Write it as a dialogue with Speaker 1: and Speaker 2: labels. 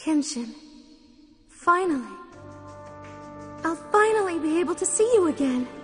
Speaker 1: Kenshin, finally. I'll finally be able to see you again.